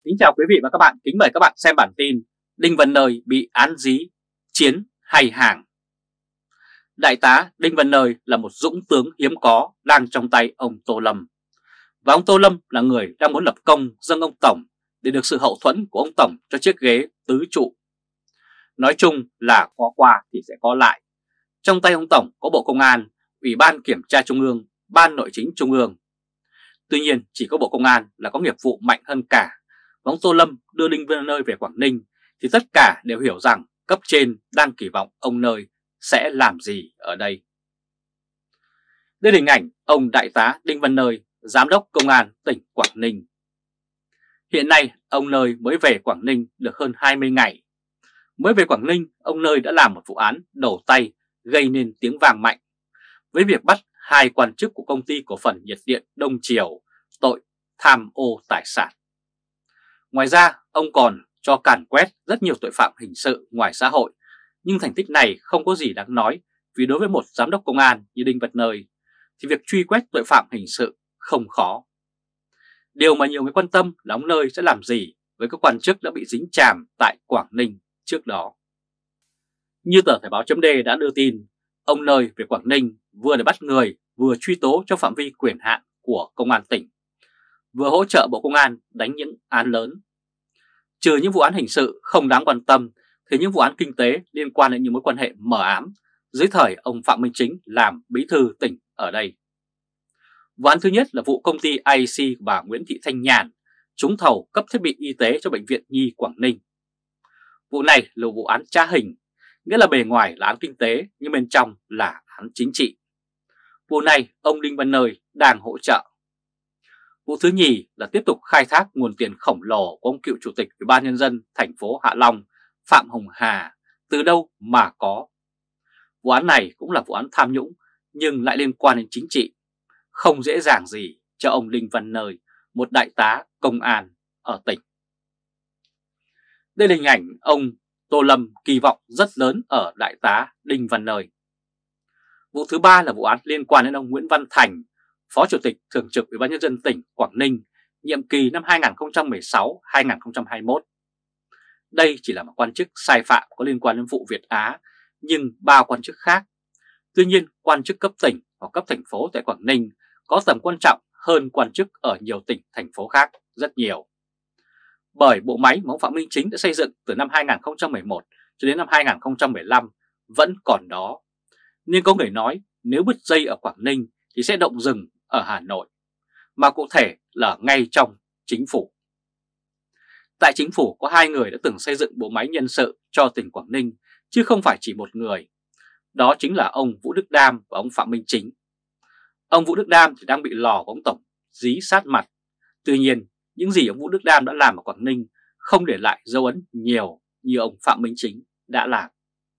Kính chào quý vị và các bạn, kính mời các bạn xem bản tin Đinh Văn Nơi bị án dí, chiến hay hàng. Đại tá Đinh Văn Nơi là một dũng tướng hiếm có đang trong tay ông Tô Lâm. Và ông Tô Lâm là người đang muốn lập công dâng ông Tổng để được sự hậu thuẫn của ông Tổng cho chiếc ghế tứ trụ. Nói chung là có qua thì sẽ có lại. Trong tay ông Tổng có Bộ Công an, Ủy ban Kiểm tra Trung ương, Ban Nội chính Trung ương. Tuy nhiên chỉ có Bộ Công an là có nghiệp vụ mạnh hơn cả. Và ông Tô Lâm đưa Đinh Văn Nơi về Quảng Ninh thì tất cả đều hiểu rằng cấp trên đang kỳ vọng ông Nơi sẽ làm gì ở đây. Đây là hình ảnh ông Đại tá Đinh Văn Nơi, Giám đốc Công an tỉnh Quảng Ninh. Hiện nay ông Nơi mới về Quảng Ninh được hơn 20 ngày. Mới về Quảng Ninh, ông Nơi đã làm một vụ án đầu tay gây nên tiếng vang mạnh với việc bắt hai quan chức của công ty cổ phần nhiệt điện Đông Triều tội tham ô tài sản. Ngoài ra, ông còn cho càn quét rất nhiều tội phạm hình sự ngoài xã hội, nhưng thành tích này không có gì đáng nói vì đối với một giám đốc công an như Đinh Văn Nơi thì việc truy quét tội phạm hình sự không khó. Điều mà nhiều người quan tâm là ông Nơi sẽ làm gì với các quan chức đã bị dính chàm tại Quảng Ninh trước đó. Như tờ Thời báo chấm D đã đưa tin, ông Nơi về Quảng Ninh vừa để bắt người vừa truy tố trong phạm vi quyền hạn của công an tỉnh, vừa hỗ trợ Bộ Công an đánh những án lớn. Trừ những vụ án hình sự không đáng quan tâm thì những vụ án kinh tế liên quan đến những mối quan hệ mờ ám dưới thời ông Phạm Minh Chính làm bí thư tỉnh ở đây. Vụ án thứ nhất là vụ công ty IEC của bà Nguyễn Thị Thanh Nhàn trúng thầu cấp thiết bị y tế cho Bệnh viện Nhi Quảng Ninh. Vụ này là vụ án trá hình, nghĩa là bề ngoài là án kinh tế nhưng bên trong là án chính trị. Vụ này ông Đinh Văn Nơi đang hỗ trợ. Vụ thứ nhì là tiếp tục khai thác nguồn tiền khổng lồ của ông cựu chủ tịch Ủy ban nhân dân thành phố Hạ Long Phạm Hồng Hà từ đâu mà có. Vụ án này cũng là vụ án tham nhũng nhưng lại liên quan đến chính trị, không dễ dàng gì cho ông Đinh Văn Nơi, một đại tá công an ở tỉnh. Đây là hình ảnh ông Tô Lâm kỳ vọng rất lớn ở đại tá Đinh Văn Nơi. Vụ thứ ba là vụ án liên quan đến ông Nguyễn Văn Thành, Phó Chủ tịch Thường trực Ủy ban nhân dân tỉnh Quảng Ninh, nhiệm kỳ năm 2016-2021. Đây chỉ là một quan chức sai phạm có liên quan đến vụ Việt Á, nhưng ba quan chức khác. Tuy nhiên, quan chức cấp tỉnh hoặc cấp thành phố tại Quảng Ninh có tầm quan trọng hơn quan chức ở nhiều tỉnh, thành phố khác rất nhiều. Bởi bộ máy mà ông Phạm Minh Chính đã xây dựng từ năm 2011 cho đến năm 2015 vẫn còn đó. Nhưng có người nói nếu bứt dây ở Quảng Ninh thì sẽ động rừng ở Hà Nội, mà cụ thể là ngay trong chính phủ. Tại chính phủ có hai người đã từng xây dựng bộ máy nhân sự cho tỉnh Quảng Ninh, chứ không phải chỉ một người. Đó chính là ông Vũ Đức Đam và ông Phạm Minh Chính. Ông Vũ Đức Đam thì đang bị lò của ông Tổng dí sát mặt. Tuy nhiên, những gì ông Vũ Đức Đam đã làm ở Quảng Ninh không để lại dấu ấn nhiều như ông Phạm Minh Chính đã làm.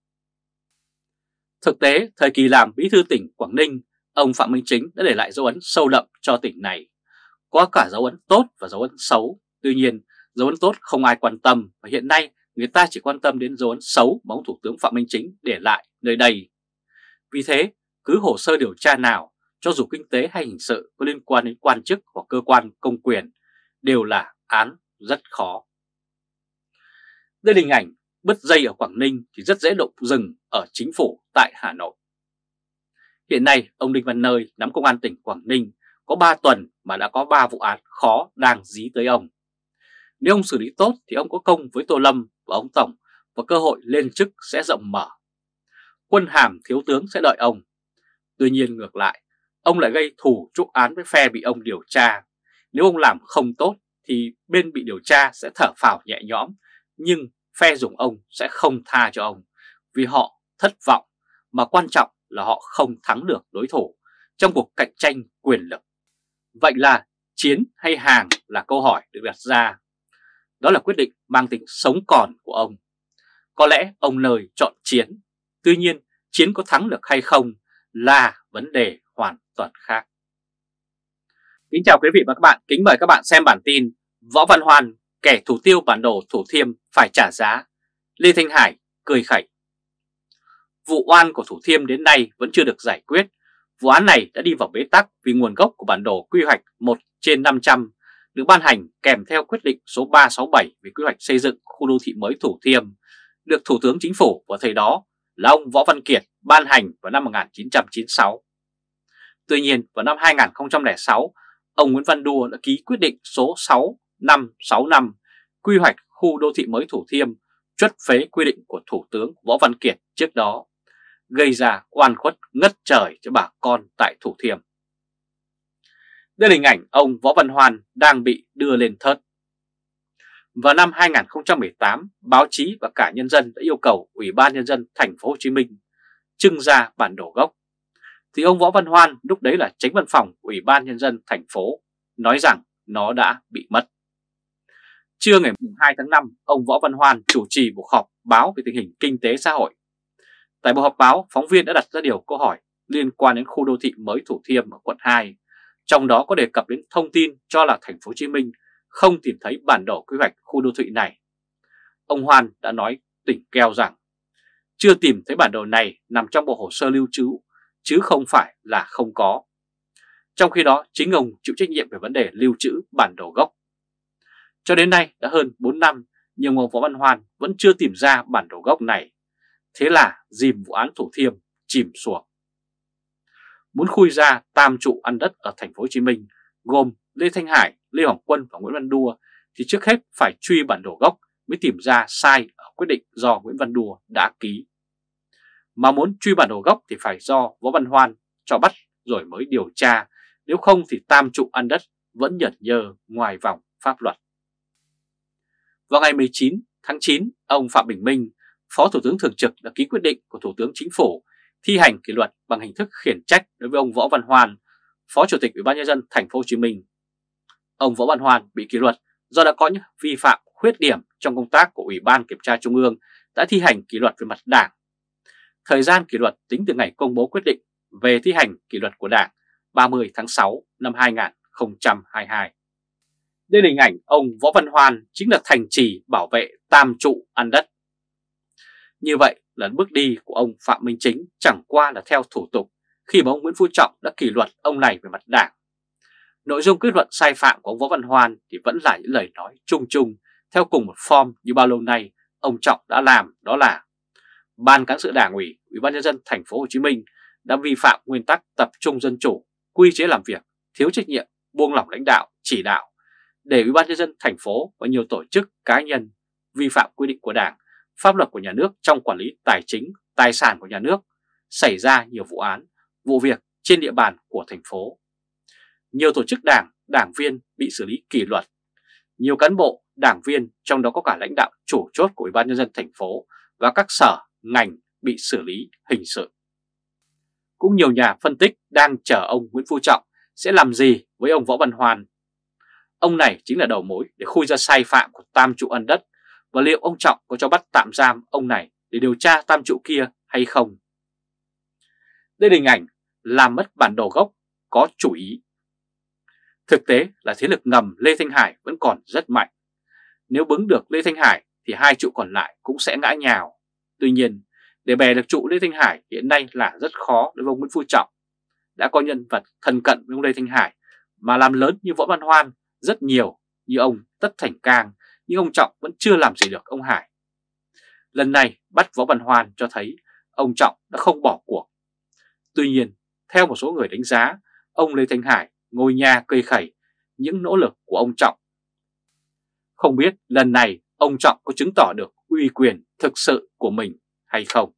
Thực tế, thời kỳ làm bí thư tỉnh Quảng Ninh, ông Phạm Minh Chính đã để lại dấu ấn sâu đậm cho tỉnh này. Có cả dấu ấn tốt và dấu ấn xấu. Tuy nhiên, dấu ấn tốt không ai quan tâm và hiện nay người ta chỉ quan tâm đến dấu ấn xấu mà ông Thủ tướng Phạm Minh Chính để lại nơi đây. Vì thế, cứ hồ sơ điều tra nào, cho dù kinh tế hay hình sự có liên quan đến quan chức hoặc cơ quan công quyền, đều là án rất khó. Đây là hình ảnh bứt dây ở Quảng Ninh thì rất dễ động rừng ở chính phủ tại Hà Nội. Hiện nay, ông Đinh Văn Nơi nắm công an tỉnh Quảng Ninh có 3 tuần mà đã có 3 vụ án khó đang dí tới ông. Nếu ông xử lý tốt thì ông có công với Tô Lâm và ông Tổng và cơ hội lên chức sẽ rộng mở. Quân hàm thiếu tướng sẽ đợi ông. Tuy nhiên ngược lại, ông lại gây thù chuốc án với phe bị ông điều tra. Nếu ông làm không tốt thì bên bị điều tra sẽ thở phào nhẹ nhõm, nhưng phe dùng ông sẽ không tha cho ông vì họ thất vọng, mà quan trọng là họ không thắng được đối thủ trong cuộc cạnh tranh quyền lực. Vậy là chiến hay hàng là câu hỏi được đặt ra. Đó là quyết định mang tính sống còn của ông. Có lẽ ông Nơi chọn chiến, tuy nhiên chiến có thắng được hay không là vấn đề hoàn toàn khác. Kính chào quý vị và các bạn, kính mời các bạn xem bản tin Võ Văn Hoan, kẻ thủ tiêu bản đồ Thủ Thiêm phải trả giá, Lê Thanh Hải cười khẩy. Vụ oan của Thủ Thiêm đến nay vẫn chưa được giải quyết. Vụ án này đã đi vào bế tắc vì nguồn gốc của bản đồ quy hoạch 1/500 được ban hành kèm theo quyết định số 367 về quy hoạch xây dựng khu đô thị mới Thủ Thiêm, được Thủ tướng Chính phủ vào thời đó là ông Võ Văn Kiệt ban hành vào năm 1996. Tuy nhiên, vào năm 2006, ông Nguyễn Văn Đùa đã ký quyết định số 6565 quy hoạch khu đô thị mới Thủ Thiêm, truất phế quy định của Thủ tướng Võ Văn Kiệt trước đó, gây ra oan khuất ngất trời cho bà con tại Thủ Thiêm. Đây là hình ảnh ông Võ Văn Hoan đang bị đưa lên thớt. Vào năm 2018, báo chí và cả nhân dân đã yêu cầu Ủy ban Nhân dân thành phố Hồ Chí Minh trưng ra bản đồ gốc. Thì ông Võ Văn Hoan, lúc đấy là Chánh Văn phòng Ủy ban Nhân dân thành phố, nói rằng nó đã bị mất. Trưa ngày 2 tháng 5, ông Võ Văn Hoan chủ trì cuộc họp báo về tình hình kinh tế xã hội. Tại buổi họp báo, phóng viên đã đặt ra nhiều câu hỏi liên quan đến khu đô thị mới Thủ Thiêm ở quận 2, trong đó có đề cập đến thông tin cho là thành phố Hồ Chí Minh không tìm thấy bản đồ quy hoạch khu đô thị này. Ông Hoan đã nói tỉnh keo rằng chưa tìm thấy bản đồ này nằm trong bộ hồ sơ lưu trữ, chứ không phải là không có. Trong khi đó, chính ông chịu trách nhiệm về vấn đề lưu trữ bản đồ gốc. Cho đến nay đã hơn 4 năm, nhưng ông Võ Văn Hoan vẫn chưa tìm ra bản đồ gốc này. Thế là dìm vụ án Thủ Thiêm chìm xuồng. Muốn khui ra tam trụ ăn đất ở thành phố Hồ Chí Minh gồm Lê Thanh Hải, Lê Hoàng Quân và Nguyễn Văn Đùa thì trước hết phải truy bản đồ gốc mới tìm ra sai ở quyết định do Nguyễn Văn Đùa đã ký. Mà muốn truy bản đồ gốc thì phải do Võ Văn Hoan cho bắt rồi mới điều tra, nếu không thì tam trụ ăn đất vẫn nhởn nhơ ngoài vòng pháp luật. Vào ngày 19 tháng 9, ông Phạm Bình Minh, Phó Thủ tướng Thường trực đã ký quyết định của Thủ tướng Chính phủ thi hành kỷ luật bằng hình thức khiển trách đối với ông Võ Văn Hoan, Phó Chủ tịch Ủy ban Nhân dân thành phố Hồ Chí Minh. Ông Võ Văn Hoan bị kỷ luật do đã có những vi phạm khuyết điểm trong công tác của Ủy ban Kiểm tra Trung ương đã thi hành kỷ luật về mặt Đảng. Thời gian kỷ luật tính từ ngày công bố quyết định về thi hành kỷ luật của Đảng 30 tháng 6 năm 2022. Đây là hình ảnh ông Võ Văn Hoan chính là thành trì bảo vệ tam trụ ăn đất. Như vậy là bước đi của ông Phạm Minh Chính chẳng qua là theo thủ tục khi mà ông Nguyễn Phú Trọng đã kỷ luật ông này về mặt Đảng. Nội dung kết luận sai phạm của ông Võ Văn Hoan thì vẫn là những lời nói chung chung theo cùng một form như bao lâu nay ông Trọng đã làm, đó là Ban Cán sự Đảng ủy, Ủy ban Nhân dân thành phố Hồ Chí Minh đã vi phạm nguyên tắc tập trung dân chủ, quy chế làm việc, thiếu trách nhiệm, buông lỏng lãnh đạo, chỉ đạo, để Ủy ban Nhân dân thành phố và nhiều tổ chức cá nhân vi phạm quy định của Đảng, pháp luật của nhà nước trong quản lý tài chính, tài sản của nhà nước, xảy ra nhiều vụ án, vụ việc trên địa bàn của thành phố. Nhiều tổ chức đảng, đảng viên bị xử lý kỷ luật. Nhiều cán bộ, đảng viên, trong đó có cả lãnh đạo chủ chốt của Ủy ban Nhân dân thành phố và các sở, ngành bị xử lý hình sự. Cũng nhiều nhà phân tích đang chờ ông Nguyễn Phú Trọng sẽ làm gì với ông Võ Văn Hoan. Ông này chính là đầu mối để khui ra sai phạm của tam trụ ăn đất, và liệu ông Trọng có cho bắt tạm giam ông này để điều tra tam trụ kia hay không? Đây là hình ảnh làm mất bản đồ gốc có chủ ý. Thực tế là thế lực ngầm Lê Thanh Hải vẫn còn rất mạnh. Nếu bứng được Lê Thanh Hải thì hai trụ còn lại cũng sẽ ngã nhào. Tuy nhiên, để bè được trụ Lê Thanh Hải hiện nay là rất khó đối với ông Nguyễn Phú Trọng. Đã có nhân vật thân cận với ông Lê Thanh Hải mà làm lớn như Võ Văn Hoan rất nhiều, như ông Tất Thành Cang, nhưng ông Trọng vẫn chưa làm gì được ông Hải. Lần này bắt Võ Văn Hoan cho thấy ông Trọng đã không bỏ cuộc. Tuy nhiên, theo một số người đánh giá, ông Lê Thanh Hải ngồi nhà cây khẩy những nỗ lực của ông Trọng. Không biết lần này ông Trọng có chứng tỏ được uy quyền thực sự của mình hay không?